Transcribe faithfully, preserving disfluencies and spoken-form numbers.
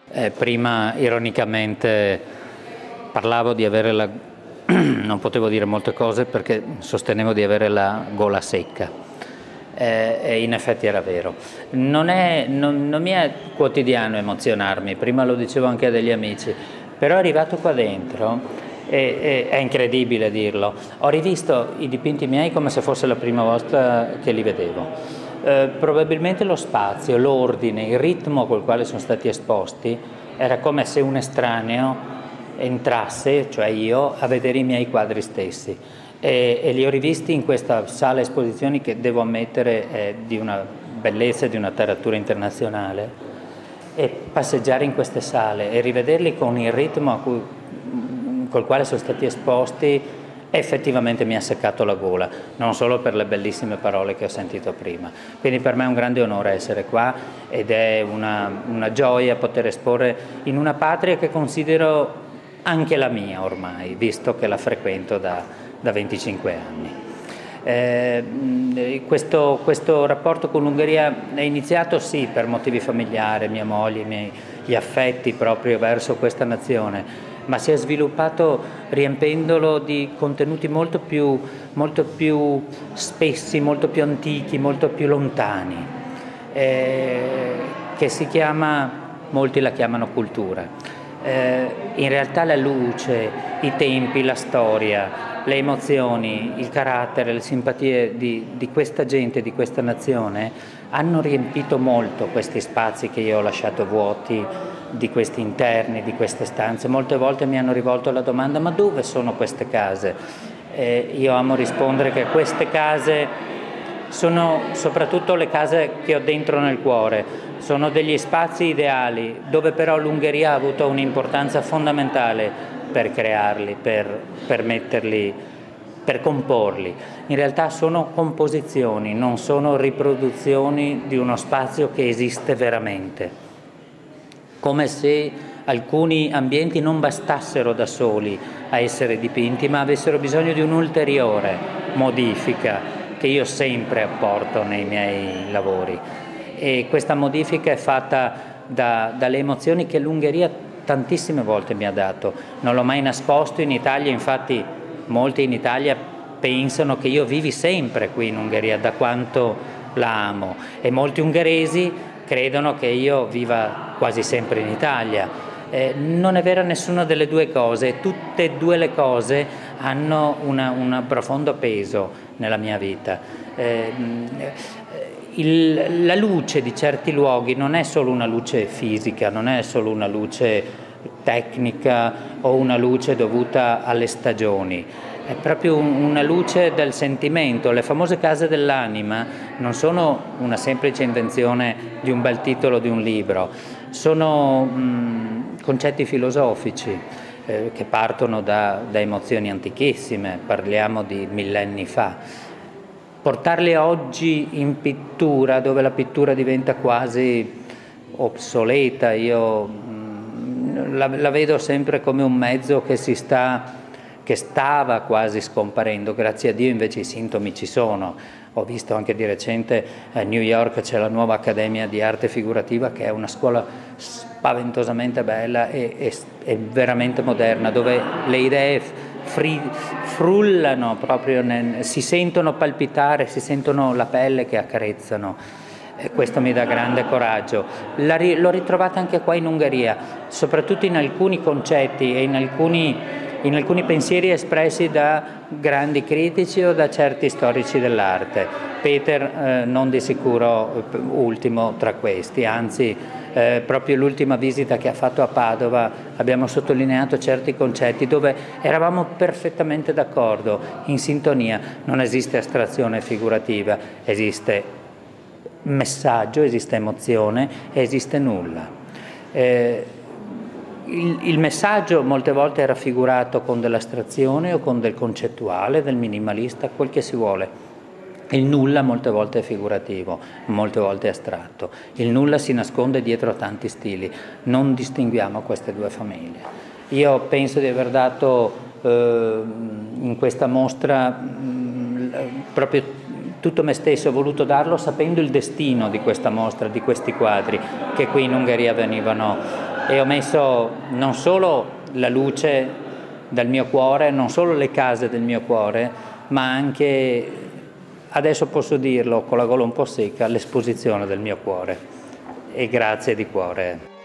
Eh, prima ironicamente parlavo di avere la... non potevo dire molte cose perché sostenevo di avere la gola secca eh, e in effetti era vero. Non, è, non, non mi è quotidiano emozionarmi, prima lo dicevo anche a degli amici, però arrivato qua dentro, e, e, è incredibile dirlo, ho rivisto i dipinti miei come se fosse la prima volta che li vedevo. Eh, probabilmente lo spazio, l'ordine, il ritmo col quale sono stati esposti era come se un estraneo entrasse, cioè io, a vedere i miei quadri stessi e, e li ho rivisti in questa sala esposizioni che devo ammettere è di una bellezza e di una taratura internazionale, e passeggiare in queste sale e rivederli con il ritmo a cui, col quale sono stati esposti effettivamente mi ha seccato la gola, non solo per le bellissime parole che ho sentito prima. Quindi per me è un grande onore essere qua ed è una, una gioia poter esporre in una patria che considero anche la mia ormai, visto che la frequento da, da venticinque anni. Eh, questo, questo rapporto con l'Ungheria è iniziato sì per motivi familiari, mia moglie, i miei, gli affetti proprio verso questa nazione, ma si è sviluppato riempendolo di contenuti molto più, molto più spessi, molto più antichi, molto più lontani, eh, che si chiama, molti la chiamano cultura. Eh, in realtà la luce, i tempi, la storia, le emozioni, il carattere, le simpatie di, di questa gente, di questa nazione, hanno riempito molto questi spazi che io ho lasciato vuoti, di questi interni, di queste stanze. Molte volte mi hanno rivolto la domanda: ma dove sono queste case? Eh, io amo rispondere che queste case sono soprattutto le case che ho dentro nel cuore, sono degli spazi ideali dove però l'Ungheria ha avuto un'importanza fondamentale per crearli, per, per metterli, per comporli. In realtà sono composizioni, non sono riproduzioni di uno spazio che esiste veramente. Come se alcuni ambienti non bastassero da soli a essere dipinti, ma avessero bisogno di un'ulteriore modifica che io sempre apporto nei miei lavori. E questa modifica è fatta da, dalle emozioni che l'Ungheria tantissime volte mi ha dato. Non l'ho mai nascosto in Italia, infatti molti in Italia pensano che io vivi sempre qui in Ungheria, da quanto la amo, e molti ungheresi credono che io viva quasi sempre in Italia. Eh, non è vera nessuna delle due cose, tutte e due le cose hanno una, un profondo peso nella mia vita. Eh, il, la luce di certi luoghi non è solo una luce fisica, non è solo una luce tecnica o una luce dovuta alle stagioni, è proprio una luce del sentimento. Le famose case dell'anima non sono una semplice invenzione di un bel titolo di un libro, sono mh, concetti filosofici eh, che partono da, da emozioni antichissime, parliamo di millenni fa. Portarli oggi in pittura, dove la pittura diventa quasi obsoleta, io mh, la, la vedo sempre come un mezzo che si sta che stava quasi scomparendo. Grazie a Dio invece i sintomi ci sono. Ho visto anche di recente a New York c'è la nuova Accademia di Arte Figurativa, che è una scuola spaventosamente bella e, e, e veramente moderna, dove le idee fri, frullano proprio, nel, si sentono palpitare, si sentono la pelle che accarezzano. E questo mi dà grande coraggio. La, l'ho ritrovata anche qua in Ungheria, soprattutto in alcuni concetti e in alcuni in alcuni pensieri espressi da grandi critici o da certi storici dell'arte. Peter eh, non di sicuro ultimo tra questi, anzi eh, proprio l'ultima visita che ha fatto a Padova abbiamo sottolineato certi concetti dove eravamo perfettamente d'accordo, in sintonia. Non esiste astrazione figurativa, esiste messaggio, esiste emozione, esiste nulla. Eh, Il, il messaggio molte volte è raffigurato con dell'astrazione o con del concettuale, del minimalista, quel che si vuole. Il nulla molte volte è figurativo, molte volte è astratto. Il nulla si nasconde dietro a tanti stili. Non distinguiamo queste due famiglie. Io penso di aver dato eh, in questa mostra mh, proprio tutto me stesso, ho voluto darlo sapendo il destino di questa mostra, di questi quadri che qui in Ungheria venivano e ho messo non solo la luce dal mio cuore, non solo le case del mio cuore, ma anche, adesso posso dirlo con la gola un po' secca, l'esposizione del mio cuore. E grazie di cuore.